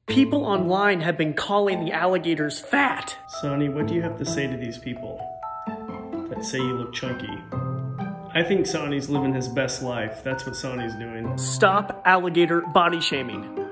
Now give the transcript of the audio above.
People online have been calling the alligators fat. Sonny, what do you have to say to these people that say you look chunky? I think Sonny's living his best life. That's what Sonny's doing. Stop alligator body shaming.